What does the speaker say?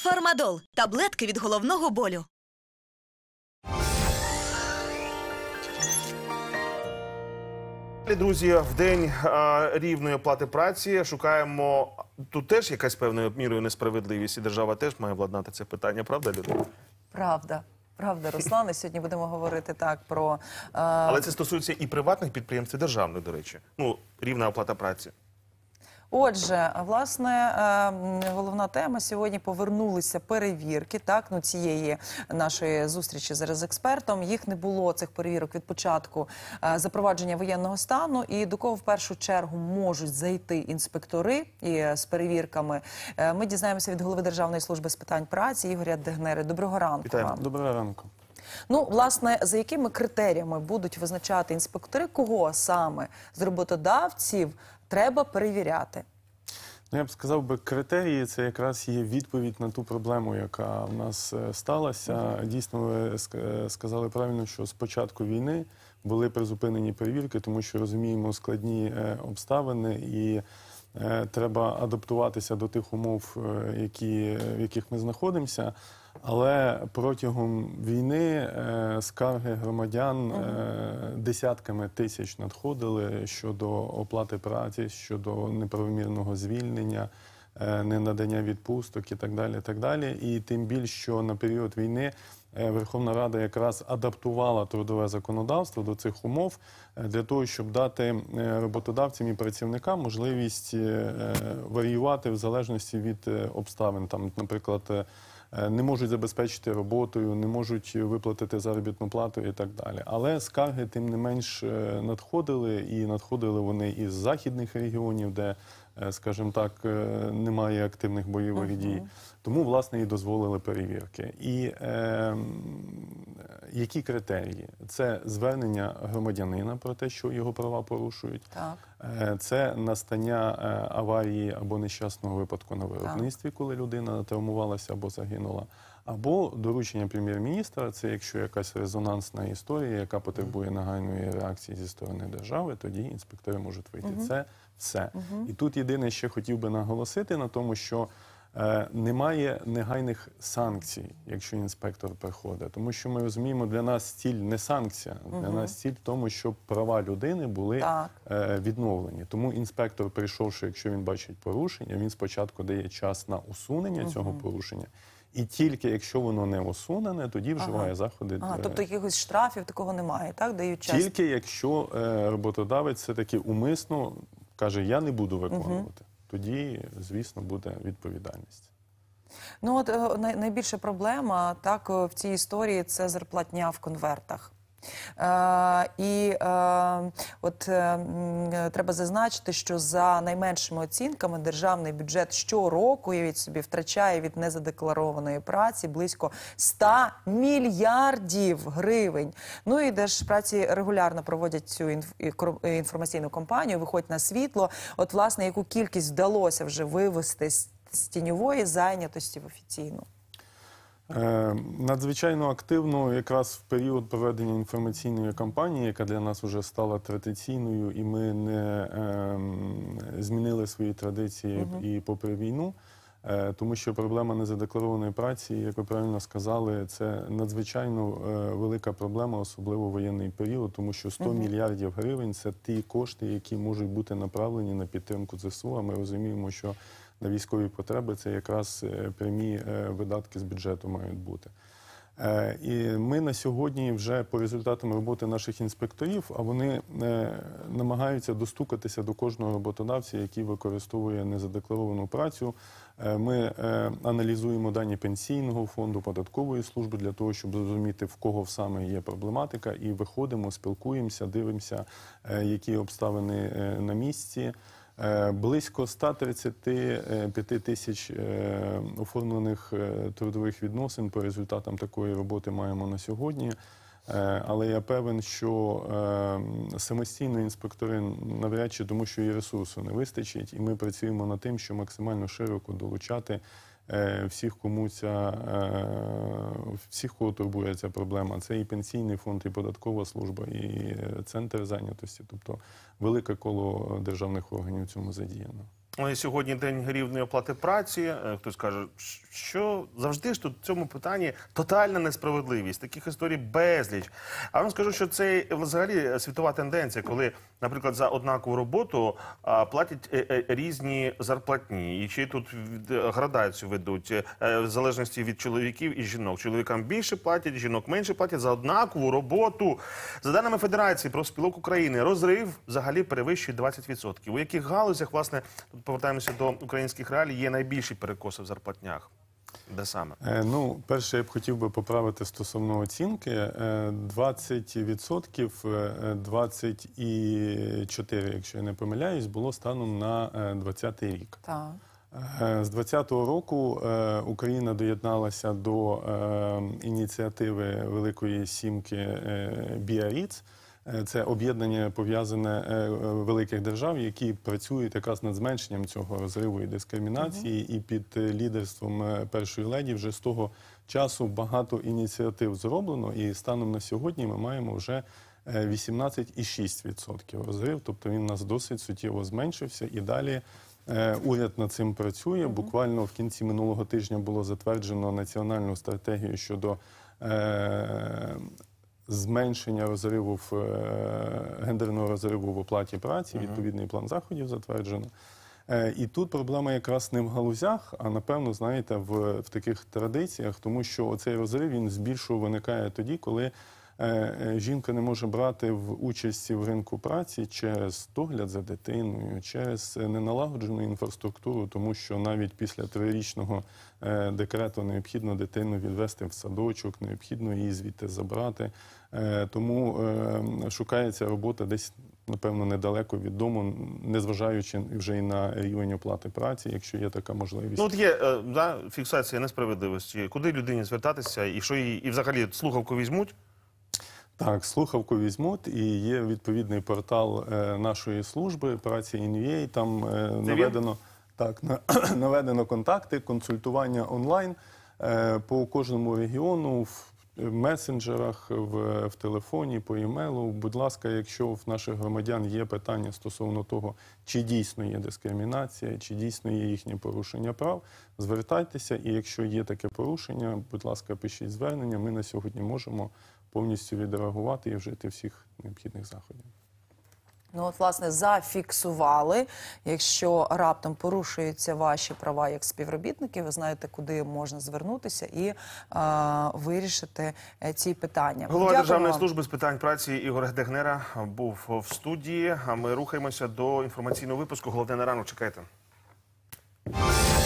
Фармадол – таблетки від головного болю. Друзі, в день рівної оплати праці шукаємо, тут теж якась певною мірою несправедливість, і держава теж має владнати це питання, правда, Людмила? Правда. Правда, Руслане. Сьогодні будемо говорити так про... Але це стосується і приватних підприємств, і державних, до речі. Ну, рівна оплата праці. Отже, власне, головна тема сьогодні – повернулися перевірки, так, ну, цієї нашої зустрічі зараз з експертом. Їх не було, цих перевірок, від початку запровадження воєнного стану. І до кого в першу чергу можуть зайти інспектори з перевірками, ми дізнаємося від голови Державної служби з питань праці Ігоря Дегнери. Доброго ранку. Вітаємо. Вам. Доброго ранку. Ну, власне, за якими критеріями будуть визначати інспектори, кого саме з роботодавців треба перевіряти? Ну, я б сказав би, критерії – це якраз є відповідь на ту проблему, яка в нас сталася. Дійсно, ви сказали правильно, що з початку війни були призупинені перевірки, тому що розуміємо складні обставини і треба адаптуватися до тих умов, в яких ми знаходимося. Але протягом війни скарги громадян десятками тисяч надходили щодо оплати праці, щодо неправомірного звільнення, ненадання відпусток і так далі, так далі. І тим більше, що на період війни Верховна Рада якраз адаптувала трудове законодавство до цих умов для того, щоб дати роботодавцям і працівникам можливість варіювати в залежності від обставин. Там, наприклад, не можуть забезпечити роботою, не можуть виплатити заробітну плату і так далі. Але скарги, тим не менш, надходили, і надходили вони із західних регіонів, де, скажімо так, немає активних бойових дій. Тому, власне, і дозволили перевірки. І які критерії? Це звернення громадянина про те, що його права порушують. Так. Це настання аварії або нещасного випадку на виробництві, коли людина травмувалася або загинула. Або доручення прем'єр-міністра, це якщо якась резонансна історія, яка потребує нагальної реакції зі сторони держави, тоді інспектори можуть вийти. Це все. І тут єдине, ще хотів би наголосити на тому, що немає негайних санкцій, якщо інспектор приходить. Тому що ми розуміємо, для нас ціль не санкція, для нас ціль в тому, щоб права людини були відновлені. Тому інспектор, прийшовши, якщо він бачить порушення, він спочатку дає час на усунення цього порушення. І тільки якщо воно не усунене, тоді вживає заходи. Тобто якихось штрафів такого немає, так? Дають час? Тільки якщо роботодавець все-таки умисно каже, я не буду виконувати. Тоді, звісно, буде відповідальність. Ну, от найбільша проблема, так, в цій історії – це зарплатня в конвертах. Треба зазначити, що за найменшими оцінками державний бюджет щороку, уявіть собі, втрачає від незадекларованої праці близько 100 мільярдів гривень. Ну і Держпраці регулярно проводять цю інформаційну кампанію «Виходь на світло». От, власне, яку кількість вдалося вже вивести з тіньової зайнятості в офіційну? Надзвичайно активно якраз в період проведення інформаційної кампанії, яка для нас вже стала традиційною, і ми не змінили свої традиції і попри війну, тому що проблема незадекларованої праці, як ви правильно сказали, це надзвичайно велика проблема, особливо в воєнний період, тому що 100 мільярдів гривень – це ті кошти, які можуть бути направлені на підтримку ЗСУ, а ми розуміємо, що на військові потреби це якраз прямі видатки з бюджету мають бути. І ми на сьогодні вже по результатам роботи наших інспекторів, а вони намагаються достукатися до кожного роботодавця, який використовує незадекларовану працю. Ми аналізуємо дані Пенсійного фонду, податкової служби для того, щоб зрозуміти, в кого саме є проблематика, і виходимо, спілкуємося, дивимося, які обставини на місці. Близько 135 тисяч оформлених трудових відносин по результатам такої роботи маємо на сьогодні. Але я певен, що самостійно інспектори навряд чи, тому що і ресурсу не вистачить. І ми працюємо над тим, щоб максимально широко долучати всіх, кого турбує ця проблема. Це і Пенсійний фонд, і податкова служба, і центр зайнятості. Тобто велике коло державних органів в цьому задіяно. Сьогодні день рівної оплати праці. Хтось каже, що завжди ж тут в цьому питанні тотальна несправедливість, таких історій безліч. А вам скажу, що це взагалі світова тенденція, коли, наприклад, за однакову роботу платять різні зарплатні. І ще тут градацію ведуть, в залежності від чоловіків і жінок. Чоловікам більше платять, жінок менше платять за однакову роботу. За даними Федерації профспілок України, розрив взагалі перевищує 20%. У яких галузях, власне, тут повертаємося до українських реалій, є найбільші перекоси в зарплатнях? Де саме? Ну, перше, я б хотів би поправити стосовно оцінки. 20%, 24, якщо я не помиляюсь, було станом на 2020 рік. Так. З 2020 року Україна доєдналася до ініціативи Великої Сімки Біарриц. Це об'єднання пов'язане великих держав, які працюють якраз над зменшенням цього розриву і дискримінації. І під лідерством першої леді вже з того часу багато ініціатив зроблено. І станом на сьогодні ми маємо вже 18,6% розрив. Тобто він у нас досить суттєво зменшився. І далі уряд над цим працює. Буквально в кінці минулого тижня було затверджено національну стратегію щодо зменшення розриву гендерного розриву в оплаті праці, відповідний план заходів затверджено. І тут проблема якраз не в галузях, а напевно, знаєте, в таких традиціях, тому що оцей розрив, він збільшого виникає тоді, коли жінка не може брати участі в ринку праці через догляд за дитиною, через неналагоджену інфраструктуру, тому що навіть після 3-річного декрету необхідно дитину відвести в садочок, необхідно її звідти забрати. Тому шукається робота десь, напевно, недалеко від дому, незважаючи вже і на рівень оплати праці, якщо є така можливість. Ну, от є фіксація несправедливості. Куди людині звертатися і що її, і взагалі слухавку візьмуть? Так, слухавку візьмуть, і є відповідний портал нашої служби праці ІНВА, там наведено контакти, консультування онлайн по кожному регіону, в месенджерах, в телефоні, по емейлу. Будь ласка, якщо в наших громадян є питання стосовно того, чи дійсно є дискримінація, чи дійсно є їхнє порушення прав, звертайтеся, і якщо є таке порушення, будь ласка, пишіть звернення, ми на сьогодні можемо повністю відреагувати і вжити всіх необхідних заходів. Ну, от, власне, зафіксували. Якщо раптом порушуються ваші права як співробітники, ви знаєте, куди можна звернутися і вирішити ці питання. Голова Дякую Державної вам. служби з питань праці Ігор Дегнера був в студії. А ми рухаємося до інформаційного випуску. Головне на ранок. Чекайте.